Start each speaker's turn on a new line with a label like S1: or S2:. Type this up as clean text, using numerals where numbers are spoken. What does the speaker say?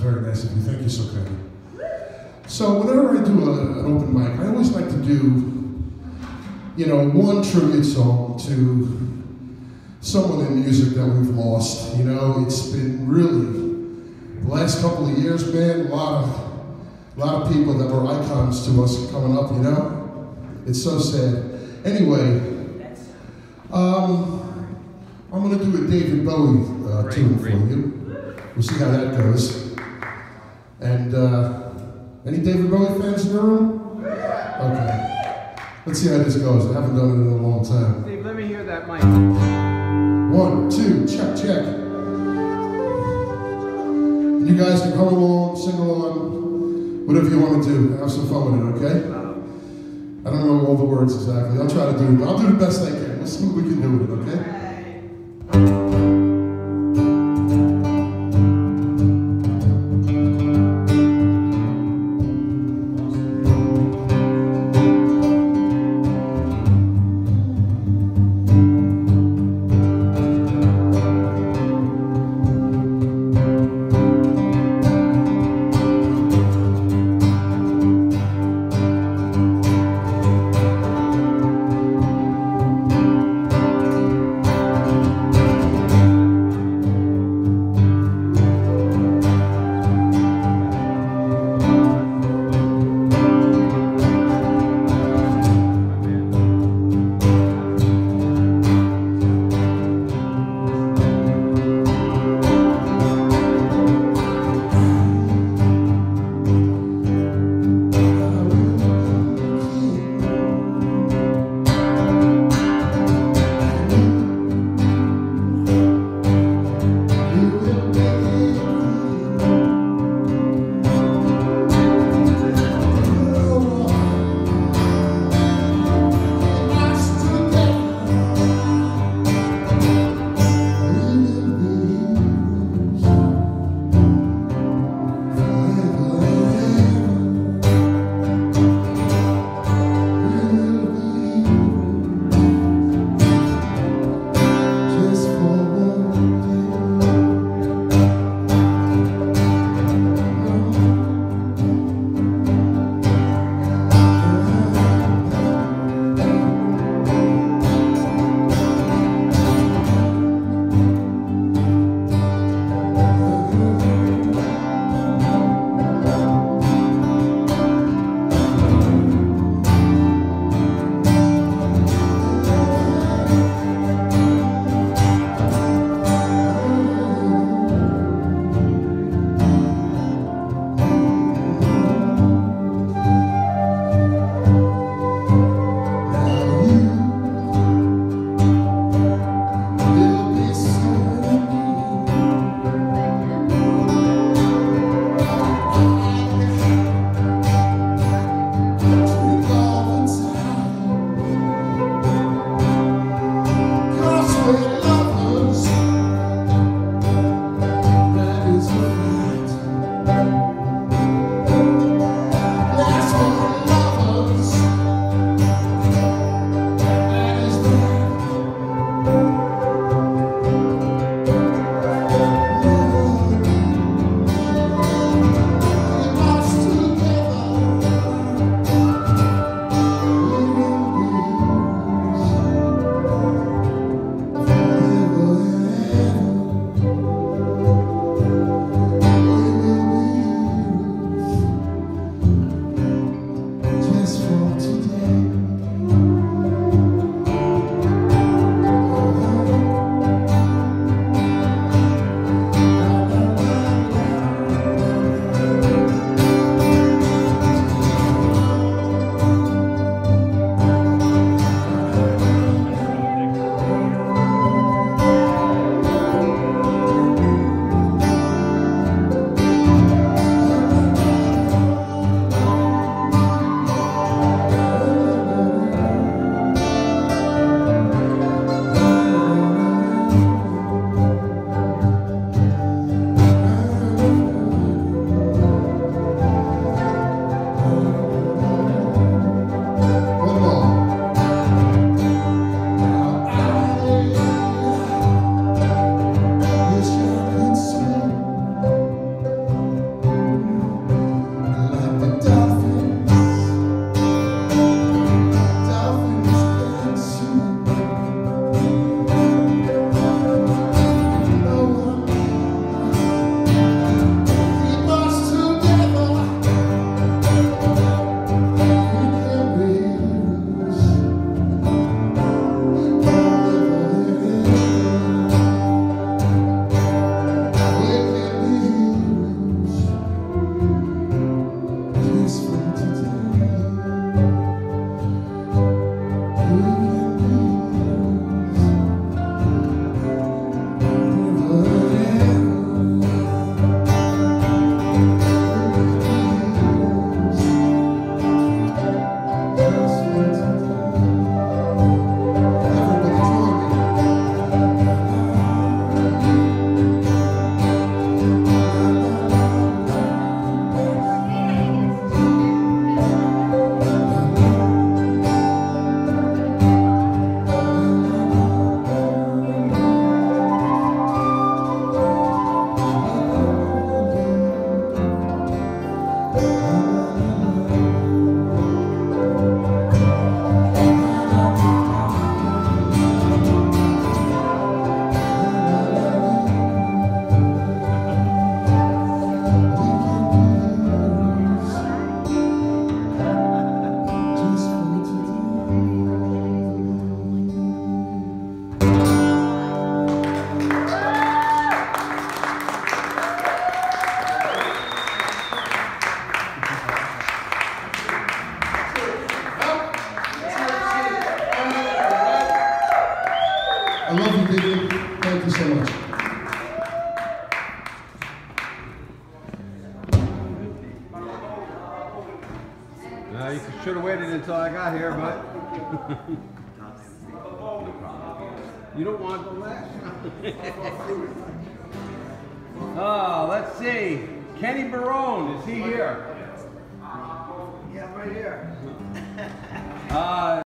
S1: very nice of you. Thank you so kindly. So whenever I do an open mic, I always like to do, you know, one tribute song to someone in music that we've lost. You know, it's been really, the last couple of years, man, a lot of people that were icons to us coming up, you know? It's so sad. Anyway, I'm gonna do a David Bowie tune for you. We'll see how that goes. And any David Bowie fans in the room? Okay. Let's see how this goes. I haven't done it in a long time.
S2: Steve, let me hear that mic.
S1: 1, 2, check, check. You guys can come along, sing along, whatever you want to do. Have some fun with it, okay? I don't know all the words exactly. I'll try to do it. I'll do the best I can. Let's see what we can do with it, okay? I love you, David. Thank you so much.
S2: You should have waited until I got here, but you don't want to go last. Oh, let's see. Kenny Barone, is he here?
S3: Yeah, right here.